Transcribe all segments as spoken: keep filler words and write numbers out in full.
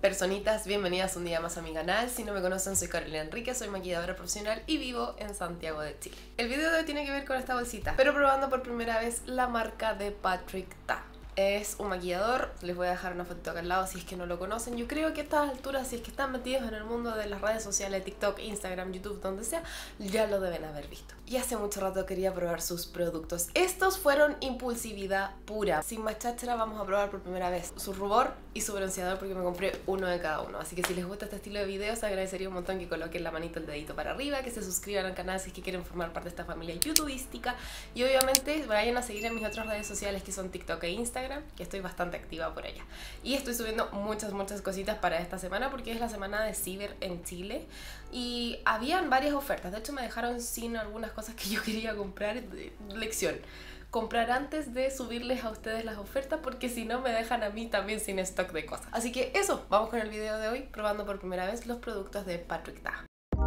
Personitas, bienvenidas un día más a mi canal. Si no me conocen, soy Carolina Enrique, soy maquilladora profesional y vivo en Santiago de Chile. El video de hoy tiene que ver con esta bolsita, pero probando por primera vez la marca de Patrick Ta. Es un maquillador, les voy a dejar una foto acá al lado si es que no lo conocen. Yo creo que a estas alturas, si es que están metidos en el mundo de las redes sociales, TikTok, Instagram, YouTube, donde sea, ya lo deben haber visto. Y hace mucho rato quería probar sus productos. Estos fueron impulsividad pura. Sin más cháchara, vamos a probar por primera vez su rubor y su bronceador, porque me compré uno de cada uno. Así que si les gusta este estilo de videos, agradecería un montón que coloquen la manito, el dedito para arriba, que se suscriban al canal si es que quieren formar parte de esta familia youtubística. Y obviamente vayan a seguir en mis otras redes sociales, que son TikTok e Instagram, que estoy bastante activa por allá. Y estoy subiendo muchas, muchas cositas para esta semana, porque es la semana de Ciber en Chile. Y habían varias ofertas. De hecho, me dejaron sin algunas cosas que yo quería comprar. Lección: comprar antes de subirles a ustedes las ofertas, porque si no me dejan a mí también sin stock de cosas. Así que eso, vamos con el video de hoy, probando por primera vez los productos de Patrick Ta.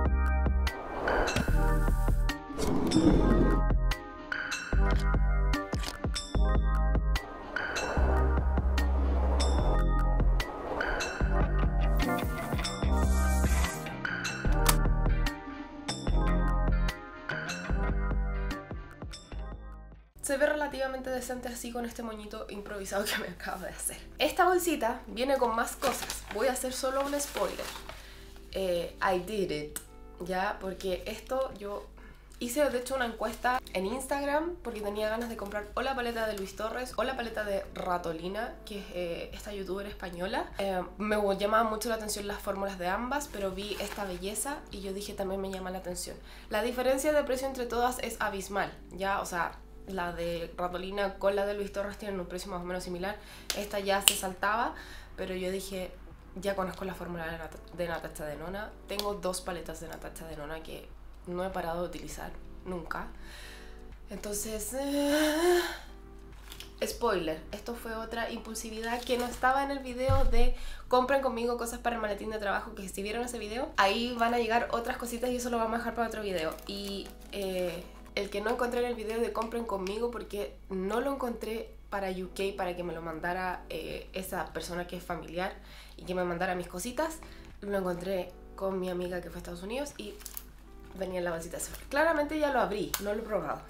Se ve relativamente decente así con este moñito improvisado que me acabo de hacer. Esta bolsita viene con más cosas. Voy a hacer solo un spoiler. Eh, I did it. Ya, porque esto yo hice de hecho una encuesta en Instagram porque tenía ganas de comprar o la paleta de Luis Torres o la paleta de Ratolina, que es eh, esta youtuber española. Eh, me llamaban mucho la atención las fórmulas de ambas, pero vi esta belleza y yo dije también me llama la atención. La diferencia de precio entre todas es abismal, ya, o sea, la de Ratolina con la de Luis Torres tienen un precio más o menos similar. Esta ya se saltaba, pero yo dije, ya conozco la fórmula de, Nat de Natasha Denona. Tengo dos paletas de Natasha Denona que no he parado de utilizar nunca. Entonces, eh, spoiler, esto fue otra impulsividad que no estaba en el video de compren conmigo cosas para el maletín de trabajo, que si vieron ese video, ahí van a llegar otras cositas y eso lo vamos a dejar para otro video. Y eh, el que no encontré en el video de compren conmigo, porque no lo encontré para U K para que me lo mandara eh, esa persona que es familiar y que me mandara mis cositas, lo encontré con mi amiga que fue a Estados Unidos y venía en la bolsita. Claramente ya lo abrí, no lo he probado.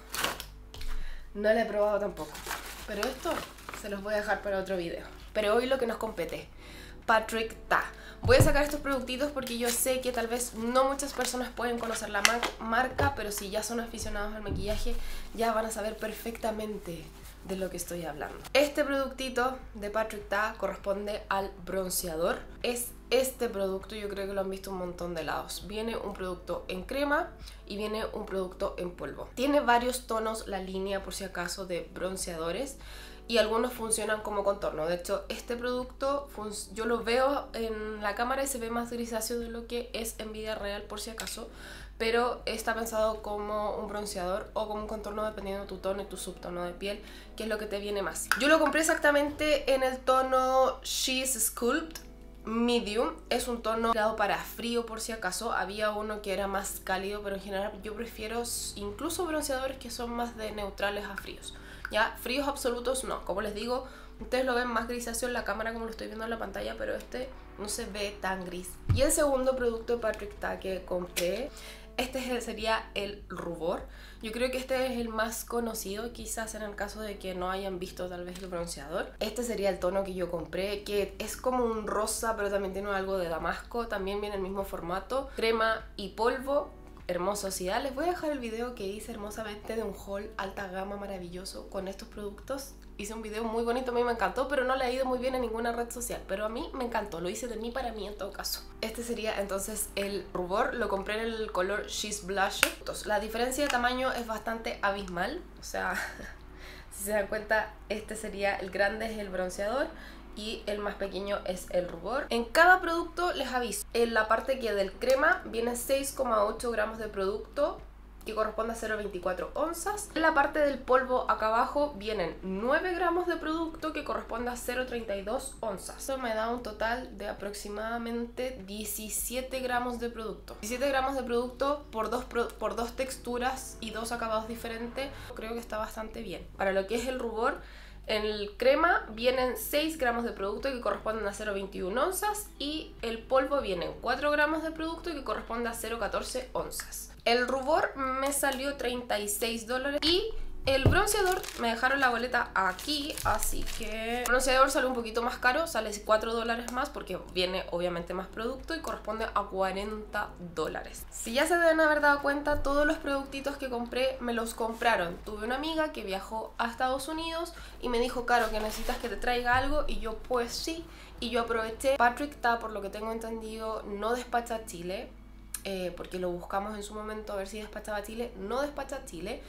No lo he probado tampoco. Pero esto se los voy a dejar para otro video. Pero hoy lo que nos compete, Patrick Ta. Voy a sacar estos productitos porque yo sé que tal vez no muchas personas pueden conocer la mar marca, pero si ya son aficionados al maquillaje, ya van a saber perfectamente de lo que estoy hablando. Este productito de Patrick Ta corresponde al bronceador. Es este producto, yo creo que lo han visto un montón de lados. Viene un producto en crema y viene un producto en polvo. Tiene varios tonos la línea, por si acaso, de bronceadores, y algunos funcionan como contorno. De hecho, este producto yo lo veo en la cámara y se ve más grisáceo de lo que es en vida real, por si acaso, pero está pensado como un bronceador o como un contorno dependiendo de tu tono y tu subtono de piel, que es lo que te viene más. Yo lo compré exactamente en el tono She's Sculpt Medium. Es un tono creado para frío, por si acaso. Había uno que era más cálido, pero en general yo prefiero incluso bronceadores que son más de neutrales a fríos. Ya, fríos absolutos no, como les digo, ustedes lo ven más grisáceo en la cámara como lo estoy viendo en la pantalla, pero este no se ve tan gris. Y el segundo producto de Patrick Ta que compré, este sería el rubor. Yo creo que este es el más conocido, quizás en el caso de que no hayan visto tal vez el bronceador. Este sería el tono que yo compré, que es como un rosa, pero también tiene algo de damasco. También viene el mismo formato, crema y polvo. Hermosidad. Les voy a dejar el video que hice hermosamente de un haul alta gama maravilloso con estos productos. Hice un video muy bonito, a mí me encantó, pero no le ha ido muy bien en ninguna red social, pero a mí me encantó, lo hice de mí para mí en todo caso. Este sería entonces el rubor, lo compré en el color She's Blush. La diferencia de tamaño es bastante abismal, o sea, si se dan cuenta, este sería el grande, es el bronceador, y el más pequeño es el rubor. En cada producto les aviso, en la parte que del crema viene seis coma ocho gramos de producto, que corresponde a cero coma veinticuatro onzas. En la parte del polvo acá abajo vienen nueve gramos de producto, que corresponde a cero coma treinta y dos onzas. Eso me da un total de aproximadamente diecisiete gramos de producto. diecisiete gramos de producto por dos, por dos texturas y dos acabados diferentes. Creo que está bastante bien. Para lo que es el rubor, En el crema vienen seis gramos de producto que corresponden a cero coma veintiuna onzas y el polvo vienen cuatro gramos de producto que corresponde a cero coma catorce onzas. El rubor me salió treinta y seis dólares y el bronceador me dejaron la boleta aquí, así que el bronceador sale un poquito más caro, sale cuatro dólares más porque viene obviamente más producto y corresponde a cuarenta dólares. Si ya se deben haber dado cuenta, todos los productitos que compré me los compraron. Tuve una amiga que viajó a Estados Unidos y me dijo, Caro, que necesitas que te traiga algo, y yo pues sí, y yo aproveché. Patrick Ta, por lo que tengo entendido, no despacha a Chile, eh, porque lo buscamos en su momento a ver si despachaba a Chile, no despacha a Chile.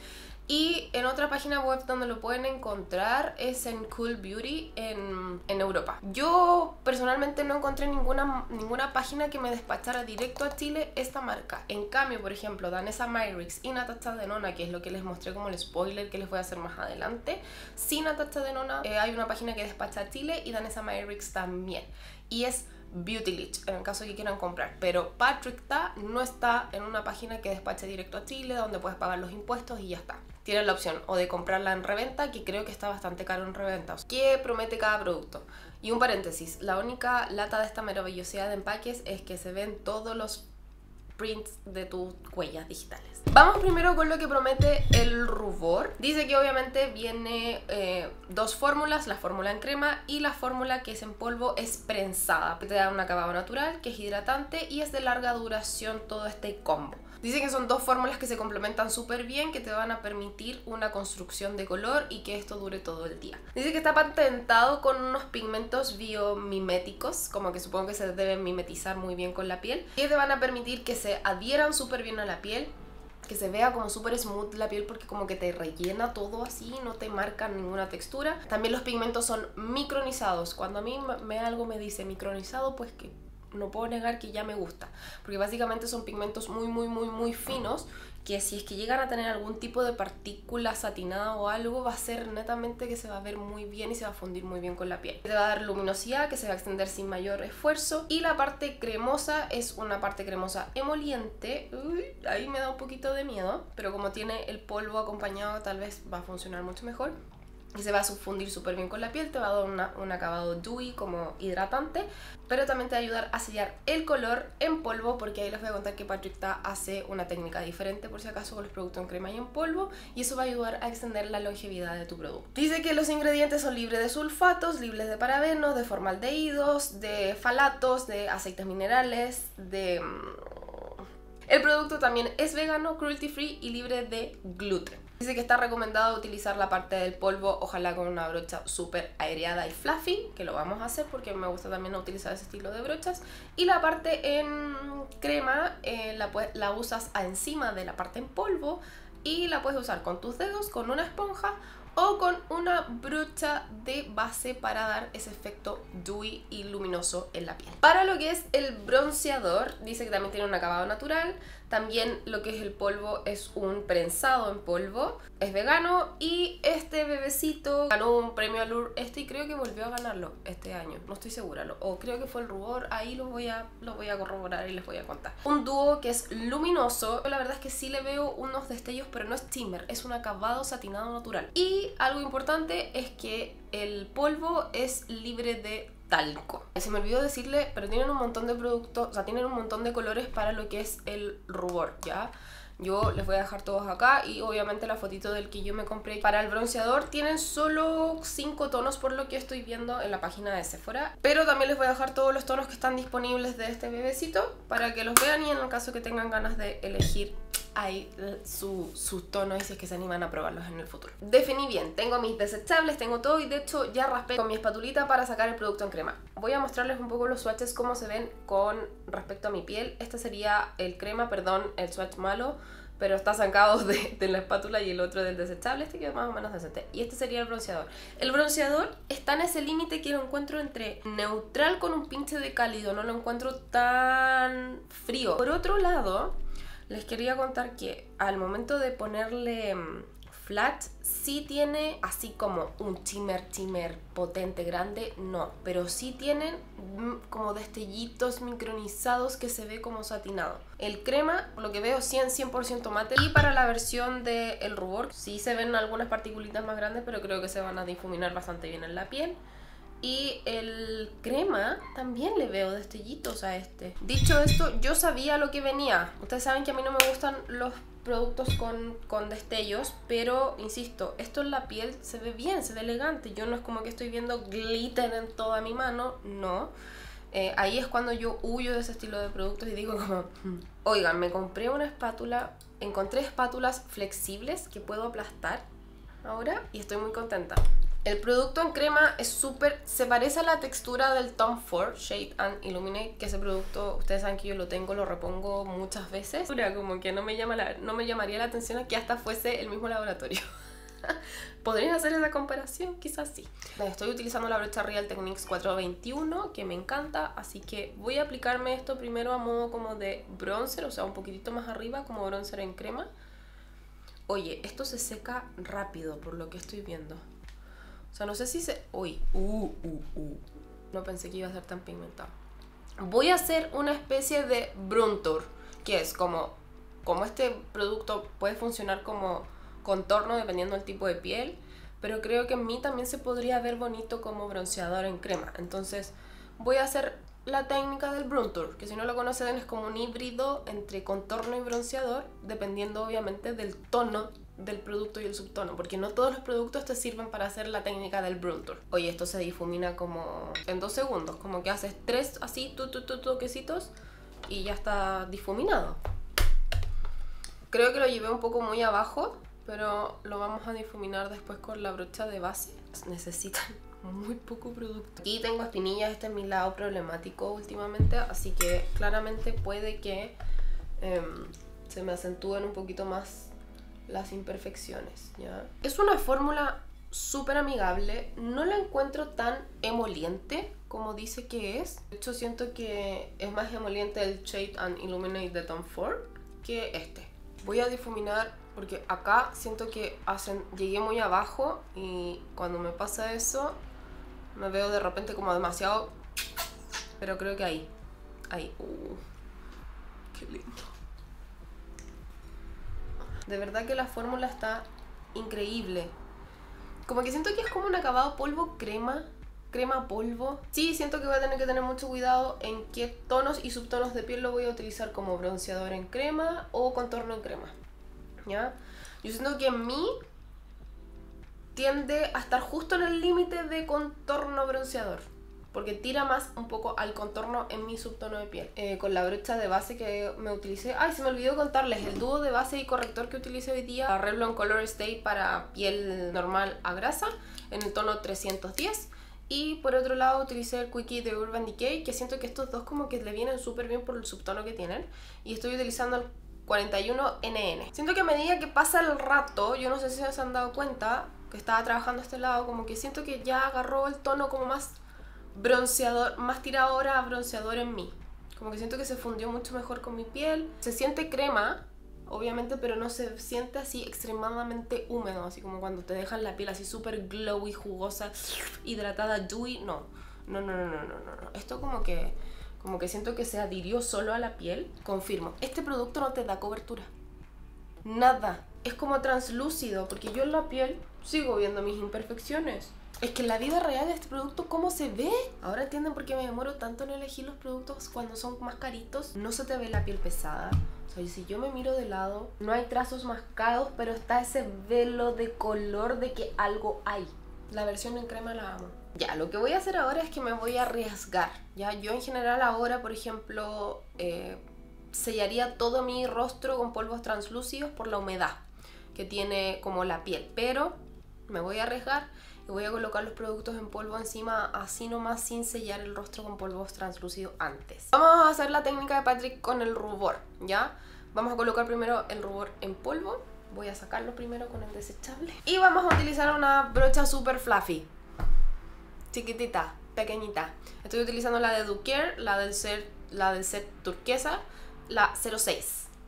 Y en otra página web donde lo pueden encontrar es en Cool Beauty en, en Europa. Yo personalmente no encontré ninguna, ninguna página que me despachara directo a Chile esta marca. En cambio, por ejemplo, Danessa Myricks y Natasha Denona, que es lo que les mostré como el spoiler que les voy a hacer más adelante, sí, Natasha Denona, eh, hay una página que despacha a Chile y Danessa Myricks también. Y es Beautylish, en el caso de que quieran comprar. Pero Patrick Ta no está en una página que despache directo a Chile, donde puedes pagar los impuestos y ya está. Tienes la opción o de comprarla en reventa, que creo que está bastante caro en reventa. ¿Qué promete cada producto? Y un paréntesis, la única lata de esta maravillosidad de empaques es que se ven todos los prints de tus huellas digitales. Vamos primero con lo que promete el rubor. Dice que obviamente viene eh, dos fórmulas, la fórmula en crema y la fórmula que es en polvo, es prensada, que te da un acabado natural, que es hidratante y es de larga duración todo este combo. Dice que son dos fórmulas que se complementan súper bien, que te van a permitir una construcción de color y que esto dure todo el día. Dice que está patentado con unos pigmentos biomiméticos, como que supongo que se deben mimetizar muy bien con la piel, que te van a permitir que se adhieran súper bien a la piel, que se vea como súper smooth la piel porque como que te rellena todo así, no te marca ninguna textura. También los pigmentos son micronizados. Cuando a mí me algo me dice micronizado, pues que no puedo negar que ya me gusta, porque básicamente son pigmentos muy muy muy muy finos, que si es que llegan a tener algún tipo de partícula satinada o algo, va a ser netamente que se va a ver muy bien y se va a fundir muy bien con la piel. Te va a dar luminosidad que se va a extender sin mayor esfuerzo, y la parte cremosa es una parte cremosa emoliente. Uy, ahí me da un poquito de miedo, pero como tiene el polvo acompañado tal vez va a funcionar mucho mejor. Y se va a fundir súper bien con la piel, te va a dar una, un acabado dewy como hidratante, pero también te va a ayudar a sellar el color en polvo, porque ahí les voy a contar que Patrick Ta hace una técnica diferente por si acaso con los productos en crema y en polvo, y eso va a ayudar a extender la longevidad de tu producto. Dice que los ingredientes son libres de sulfatos, libres de parabenos, de formaldehídos, de falatos, de aceites minerales, de... El producto también es vegano, cruelty free y libre de gluten. Dice que está recomendado utilizar la parte del polvo, ojalá con una brocha súper aireada y fluffy, que lo vamos a hacer porque me gusta también utilizar ese estilo de brochas. Y la parte en crema eh, la, la usas encima de la parte en polvo y la puedes usar con tus dedos, con una esponja o con una brocha de base para dar ese efecto dewy y luminoso en la piel. Para lo que es el bronceador, dice que también tiene un acabado natural. También lo que es el polvo es un prensado en polvo, es vegano, y este bebecito ganó un premio Allure este y creo que volvió a ganarlo este año, no estoy segura, o creo que fue el rubor, ahí lo voy a, lo voy a corroborar y les voy a contar. Un dúo que es luminoso, la verdad es que sí le veo unos destellos, pero no es shimmer, es un acabado satinado natural. Y algo importante es que el polvo es libre de talco. Se me olvidó decirle, pero tienen un montón de productos, o sea, tienen un montón de colores para lo que es el rubor, ¿ya? Yo les voy a dejar todos acá y obviamente la fotito del que yo me compré. Para el bronceador tienen solo cinco tonos por lo que estoy viendo en la página de Sephora, pero también les voy a dejar todos los tonos que están disponibles de este bebecito para que los vean, y en el caso que tengan ganas de elegir ahí su, su tono, y si es que se animan a probarlos en el futuro. Definí bien, tengo mis desechables, tengo todo, y de hecho ya raspé con mi espatulita para sacar el producto en crema. Voy a mostrarles un poco los swatches, cómo se ven con respecto a mi piel. Este sería el crema, perdón, el swatch malo, pero está sacado de, de la espátula, y el otro del desechable, este queda más o menos decente. Y este sería el bronceador. El bronceador está en ese límite que lo encuentro entre neutral con un pinche de cálido, no lo encuentro tan frío. Por otro lado, les quería contar que al momento de ponerle flat. Sí tiene así como un shimmer, shimmer potente, grande, no. Pero sí tienen como destellitos micronizados que se ve como satinado. El crema, por lo que veo, cien, cien por ciento mate. Y para la versión del rubor, sí se ven algunas particulitas más grandes, pero creo que se van a difuminar bastante bien en la piel. Y el crema también le veo destellitos a este. Dicho esto, yo sabía lo que venía. Ustedes saben que a mí no me gustan los productos con, con destellos, pero insisto, esto en la piel se ve bien, se ve elegante. Yo no es como que estoy viendo glitter en toda mi mano, no. Eh, ahí es cuando yo huyo de ese estilo de productos y digo como, oigan, me compré una espátula, encontré espátulas flexibles que puedo aplastar ahora y estoy muy contenta. El producto en crema es súper... se parece a la textura del Tom Ford Shade and Illuminate, que ese producto, ustedes saben que yo lo tengo, lo repongo muchas veces. Como que no me, llama la, no me llamaría la atención que hasta fuese el mismo laboratorio. ¿Podrían hacer esa comparación? Quizás sí. Estoy utilizando la brocha Real Techniques cuatrocientos veintiuno, que me encanta, así que voy a aplicarme esto primero a modo como de bronzer, o sea, un poquitito más arriba, como bronzer en crema. Oye, esto se seca rápido, por lo que estoy viendo. O sea, no sé si se... Uy, uh, uh, uh. No pensé que iba a ser tan pigmentado. Voy a hacer una especie de Bruntour, que es como... Como este producto puede funcionar como contorno dependiendo del tipo de piel, pero creo que en mí también se podría ver bonito como bronceador en crema. Entonces voy a hacer la técnica del Bruntour, que si no lo conocen es como un híbrido entre contorno y bronceador, dependiendo obviamente del tono del producto y el subtono, porque no todos los productos te sirven para hacer la técnica del Bruntour. Oye, esto se difumina como en dos segundos, como que haces tres así, tu, tu, tu, toquecitos y ya está difuminado. Creo que lo llevé un poco muy abajo, pero lo vamos a difuminar después con la brocha de base. Necesitan muy poco producto. Aquí tengo espinillas, este es mi lado problemático últimamente, así que claramente puede que eh, se me acentúen un poquito más las imperfecciones, ¿ya? Es una fórmula súper amigable, no la encuentro tan emoliente como dice que es. De hecho siento que es más emoliente el Shade and Illuminate de Tom Ford que este. Voy a difuminar porque acá siento que hacen, llegué muy abajo y cuando me pasa eso me veo de repente como demasiado, pero creo que ahí, ahí, uh, qué lindo. De verdad que la fórmula está increíble. Como que siento que es como un acabado polvo crema, crema polvo. Sí, siento que voy a tener que tener mucho cuidado en qué tonos y subtonos de piel lo voy a utilizar como bronceador en crema o contorno en crema, ¿ya? Yo siento que en mí tiende a estar justo en el límite de contorno bronceador, porque tira más un poco al contorno en mi subtono de piel. Eh, con la brocha de base que me utilicé... Ay, se me olvidó contarles, el dúo de base y corrector que utilicé hoy día, Revlon Color Stay para piel normal a grasa, en el tono trescientos diez. Y por otro lado utilicé el Quickie de Urban Decay, que siento que estos dos como que le vienen súper bien por el subtono que tienen. Y estoy utilizando el cuarenta y uno N N. Siento que a medida que pasa el rato, yo no sé si se han dado cuenta que estaba trabajando este lado, como que siento que ya agarró el tono como más bronceador, más tiradora a bronceador en mí. Como que siento que se fundió mucho mejor con mi piel. Se siente crema, obviamente, pero no se siente así extremadamente húmedo, así como cuando te dejan la piel así súper glowy, jugosa, hidratada, dewy. No, no, no, no, no, no, no. Esto como que, como que siento que se adhirió solo a la piel. Confirmo, este producto no te da cobertura. Nada. Es como translúcido, porque yo en la piel sigo viendo mis imperfecciones. Es que en la vida real de este producto, ¿cómo se ve? Ahora entienden por qué me demoro tanto en elegir los productos cuando son más caritos. No se te ve la piel pesada. O sea, si yo me miro de lado, no hay trazos mascados, pero está ese velo de color de que algo hay. La versión en crema la amo. Ya, lo que voy a hacer ahora es que me voy a arriesgar. Ya, yo en general ahora, por ejemplo, eh, sellaría todo mi rostro con polvos translúcidos por la humedad que tiene como la piel. Pero me voy a arriesgar y voy a colocar los productos en polvo encima así nomás, sin sellar el rostro con polvos translúcidos antes. Vamos a hacer la técnica de Patrick con el rubor, ¿ya? Vamos a colocar primero el rubor en polvo. Voy a sacarlo primero con el desechable. Y vamos a utilizar una brocha super fluffy, chiquitita, pequeñita. Estoy utilizando la de Ducare, la del set, la del set turquesa, la cero seis.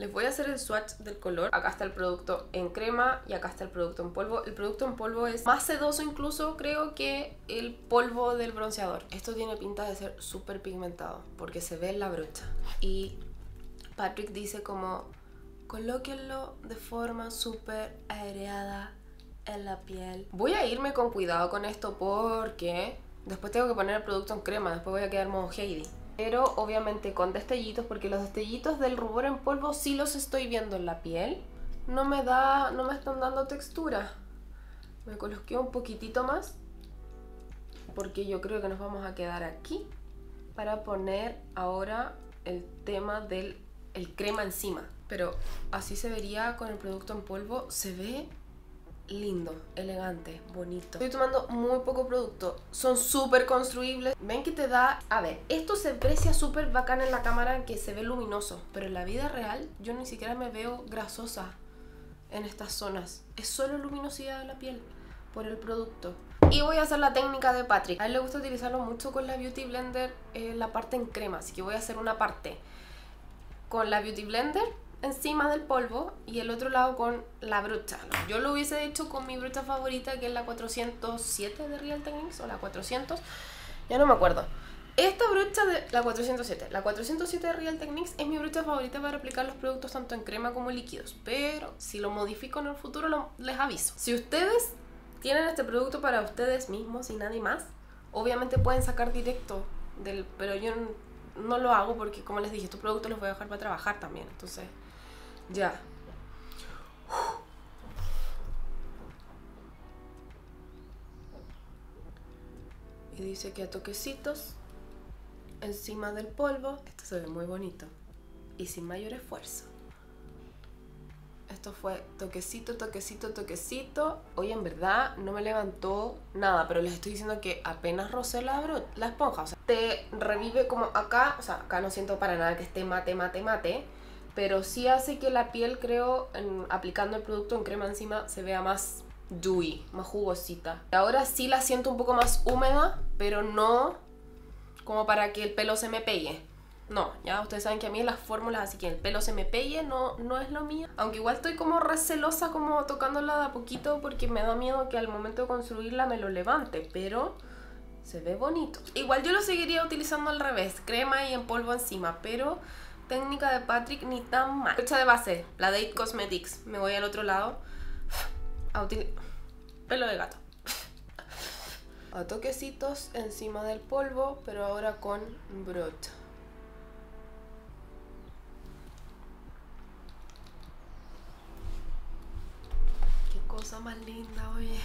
Les voy a hacer el swatch del color. Acá está el producto en crema y acá está el producto en polvo. El producto en polvo es más sedoso incluso, creo, que el polvo del bronceador. Esto tiene pinta de ser súper pigmentado porque se ve en la brocha. Y Patrick dice como, colóquenlo de forma súper aireada en la piel. Voy a irme con cuidado con esto porque después tengo que poner el producto en crema. Después voy a quedar modo Heidi. Pero obviamente con destellitos, porque los destellitos del rubor en polvo sí los estoy viendo en la piel. No me da, no me están dando textura. Me coloqué un poquitito más porque yo creo que nos vamos a quedar aquí para poner ahora el tema del el crema encima. Pero así se vería con el producto en polvo. Se ve lindo, elegante, bonito. Estoy tomando muy poco producto. Son súper construibles. Ven que te da... A ver, esto se aprecia súper bacán en la cámara, que se ve luminoso. Pero en la vida real yo ni siquiera me veo grasosa en estas zonas. Es solo luminosidad de la piel por el producto. Y voy a hacer la técnica de Patrick. A él le gusta utilizarlo mucho con la Beauty Blender, eh, la parte en crema. Así que voy a hacer una parte con la Beauty Blender encima del polvo y el otro lado con la brocha. Yo lo hubiese hecho con mi brocha favorita, que es la cuatrocientos siete de Real Techniques, o la cuatrocientos, ya no me acuerdo. Esta brocha de la cuatrocientos siete, la cuatrocientos siete de Real Techniques es mi brocha favorita para aplicar los productos tanto en crema como líquidos, pero si lo modifico en el futuro lo, les aviso. Si ustedes tienen este producto para ustedes mismos y nadie más, obviamente pueden sacar directo del, pero yo no, no lo hago porque, como les dije, estos productos los voy a dejar para trabajar también, entonces ya. Y dice que a toquecitos encima del polvo. Esto se ve muy bonito y sin mayor esfuerzo. Esto fue toquecito, toquecito, toquecito. Hoy en verdad no me levantó nada, pero les estoy diciendo que apenas rocé la, la esponja, o sea, te revive como acá. O sea, acá no siento para nada que esté mate, mate, mate, pero sí hace que la piel, creo, en, aplicando el producto en crema encima, se vea más dewy, más jugosita. Ahora sí la siento un poco más húmeda, pero no como para que el pelo se me pegue. No, ya ustedes saben que a mí las fórmulas así que el pelo se me pegue no, no es lo mío. Aunque igual estoy como recelosa como tocándola de a poquito porque me da miedo que al momento de construirla me lo levante, pero se ve bonito. Igual yo lo seguiría utilizando al revés, crema y en polvo encima, pero técnica de Patrick ni tan mal. Brocha de base, la de It Cosmetics. Me voy al otro lado a utilizar pelo de gato. A toquecitos encima del polvo, pero ahora con brocha. Qué cosa más linda, oye.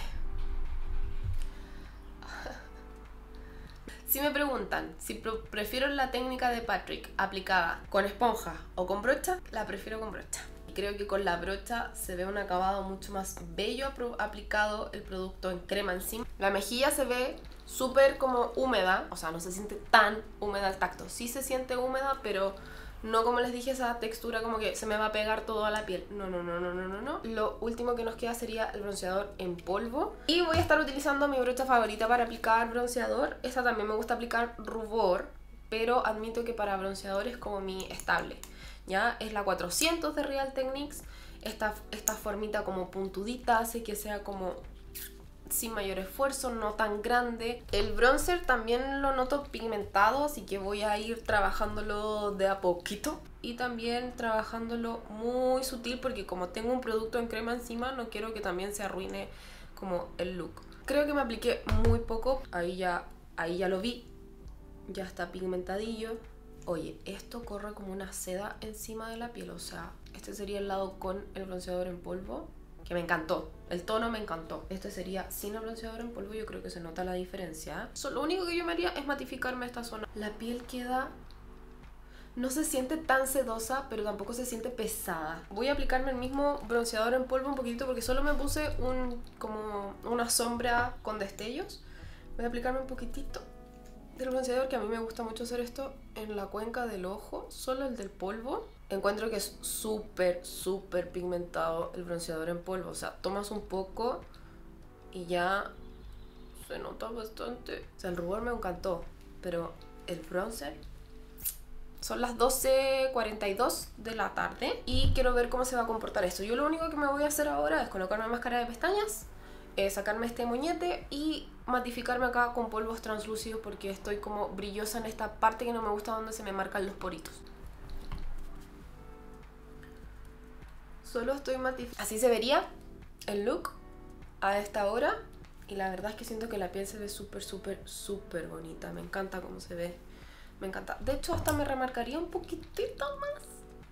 Si me preguntan si prefiero la técnica de Patrick aplicada con esponja o con brocha, la prefiero con brocha. Y creo que con la brocha se ve un acabado mucho más bello aplicado el producto en crema encima. La mejilla se ve súper como húmeda, o sea, no se siente tan húmeda al tacto. Sí se siente húmeda, pero no, como les dije, esa textura como que se me va a pegar todo a la piel. No, no, no, no, no, no, no. Lo último que nos queda sería el bronceador en polvo. Y voy a estar utilizando mi brocha favorita para aplicar bronceador. Esta también me gusta aplicar rubor, pero admito que para bronceador es como mi estable. Ya es la cuatrocientos de Real Techniques. Esta, esta formita como puntudita hace que sea como sin mayor esfuerzo, no tan grande. El bronzer también lo noto pigmentado, así que voy a ir trabajándolo de a poquito y también trabajándolo muy sutil porque como tengo un producto en crema encima no quiero que también se arruine como el look. Creo que me apliqué muy poco, ahí ya, ahí ya lo vi, ya está pigmentadillo. Oye, esto corre como una seda encima de la piel, o sea, este sería el lado con el bronceador en polvo, que me encantó, el tono me encantó. Este sería sin el bronceador en polvo, yo creo que se nota la diferencia. So, lo único que yo me haría es matificarme esta zona. La piel queda... no se siente tan sedosa, pero tampoco se siente pesada. Voy a aplicarme el mismo bronceador en polvo un poquito porque solo me puse un, como una sombra con destellos. Voy a aplicarme un poquitito del bronceador, que a mí me gusta mucho hacer esto en la cuenca del ojo, solo el del polvo. Encuentro que es súper, súper pigmentado el bronceador en polvo. O sea, tomas un poco y ya se nota bastante. O sea, el rubor me encantó, pero el bronzer Son las doce cuarenta y dos de la tarde y quiero ver cómo se va a comportar esto. Yo lo único que me voy a hacer ahora es colocarme máscara de pestañas, eh, sacarme este moñete y matificarme acá con polvos translúcidos porque estoy como brillosa en esta parte que no me gusta donde se me marcan los poritos. Solo estoy matificando. Así se vería el look a esta hora y la verdad es que siento que la piel se ve súper, súper, súper bonita. Me encanta cómo se ve. Me encanta. De hecho, hasta me remarcaría un poquitito más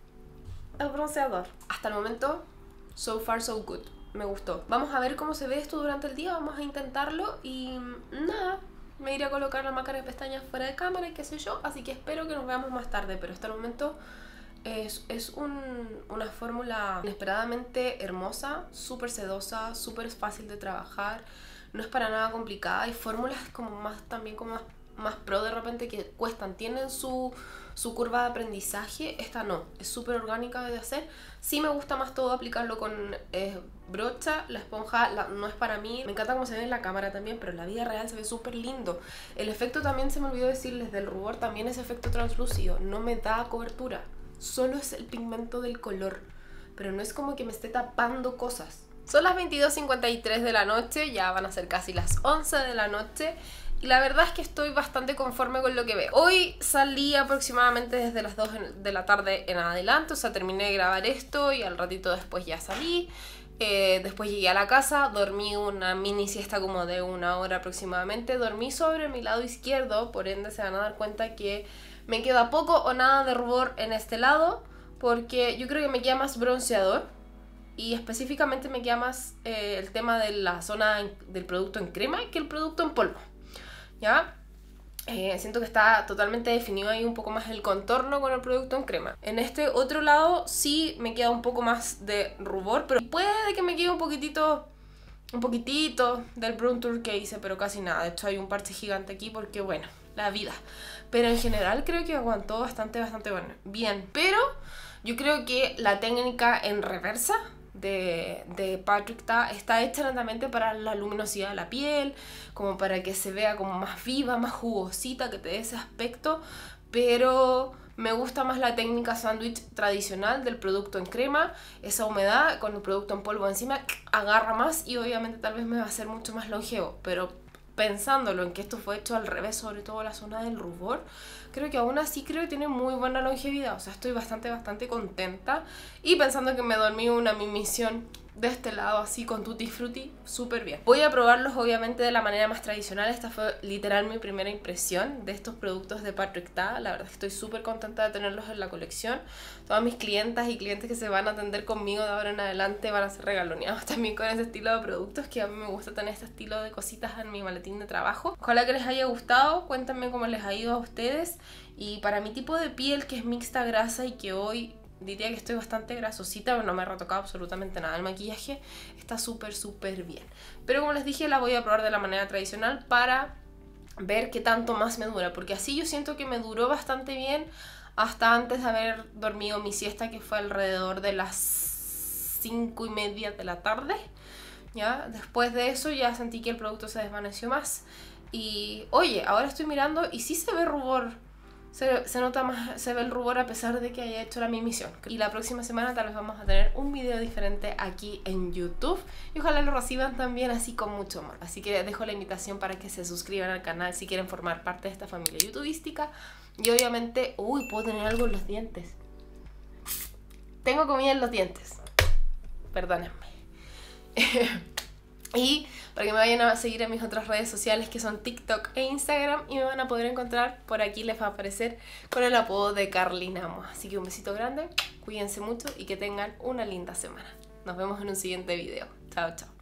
el bronceador. Hasta el momento, so far so good. Me gustó. Vamos a ver cómo se ve esto durante el día. Vamos a intentarlo y nada. Me iré a colocar la máscara de pestañas fuera de cámara y qué sé yo. Así que espero que nos veamos más tarde. Pero hasta el momento es, es un, una fórmula inesperadamente hermosa, súper sedosa, súper fácil de trabajar. No es para nada complicada. Hay fórmulas como más también como más más pro de repente que cuestan, tienen su, su curva de aprendizaje. Esta no, es súper orgánica de hacer. Sí me gusta más todo aplicarlo con eh, brocha. La esponja la, no es para mí. Me encanta cómo se ve en la cámara también, pero en la vida real se ve súper lindo. El efecto también se me olvidó decirles del rubor, también es efecto translúcido, no me da cobertura, solo es el pigmento del color, pero no es como que me esté tapando cosas. Son las veintidós cincuenta y tres de la noche, ya van a ser casi las once de la noche. Y la verdad es que estoy bastante conforme con lo que veo. Hoy salí aproximadamente desde las dos de la tarde en adelante. O sea, terminé de grabar esto y al ratito después ya salí. Eh, después llegué a la casa, dormí una mini siesta como de una hora aproximadamente. Dormí sobre mi lado izquierdo, por ende se van a dar cuenta que me queda poco o nada de rubor en este lado. Porque yo creo que me queda más bronceador. Y específicamente me queda más eh, el tema de la zona del producto en crema que el producto en polvo. ¿Ya? Eh, siento que está totalmente definido ahí un poco más el contorno con el producto en crema. En este otro lado sí me queda un poco más de rubor, pero puede que me quede un poquitito, un poquitito del Brown Tour que hice, pero casi nada. De hecho hay un parche gigante aquí porque, bueno, la vida. Pero en general creo que aguantó bastante, bastante bueno. Bien, pero yo creo que la técnica en reversa de, de Patrick Ta está hecha netamente para la luminosidad de la piel, como para que se vea como más viva, más jugosita, que te dé ese aspecto, pero me gusta más la técnica sándwich tradicional del producto en crema. Esa humedad con el producto en polvo encima agarra más y obviamente tal vez me va a hacer mucho más longevo, pero pensándolo en que esto fue hecho al revés, sobre todo la zona del rubor, creo que aún así creo que tiene muy buena longevidad. O sea, estoy bastante, bastante contenta. Y pensando que me dormí una misión de este lado así con tutti frutti, súper bien. Voy a probarlos obviamente de la manera más tradicional. Esta fue literal mi primera impresión de estos productos de Patrick Ta. La verdad es que estoy súper contenta de tenerlos en la colección. Todas mis clientas y clientes que se van a atender conmigo de ahora en adelante van a ser regaloneados también con ese estilo de productos, que a mí me gusta tener este estilo de cositas en mi maletín de trabajo. Ojalá que les haya gustado, cuéntenme cómo les ha ido a ustedes. Y para mi tipo de piel, que es mixta grasa y que hoy diría que estoy bastante grasosita, pero no me he retocado absolutamente nada. El maquillaje está súper, súper bien. Pero como les dije, la voy a probar de la manera tradicional para ver qué tanto más me dura. Porque así yo siento que me duró bastante bien hasta antes de haber dormido mi siesta, que fue alrededor de las cinco y media de la tarde. ¿Ya? Después de eso ya sentí que el producto se desvaneció más. Y oye, ahora estoy mirando y sí se ve rubor. Se, se nota más, se ve el rubor a pesar de que haya hecho la mimisión. Y la próxima semana tal vez vamos a tener un video diferente aquí en YouTube. Y ojalá lo reciban también así con mucho amor. Así que dejo la invitación para que se suscriban al canal si quieren formar parte de esta familia youtubística. Y obviamente, uy, puedo tener algo en los dientes. Tengo comida en los dientes. Perdónenme. Y para que me vayan a seguir en mis otras redes sociales, que son TikTok e Instagram, y me van a poder encontrar por aquí, les va a aparecer con el apodo de Carlinamo. Así que un besito grande, cuídense mucho y que tengan una linda semana. Nos vemos en un siguiente video. Chao, chao.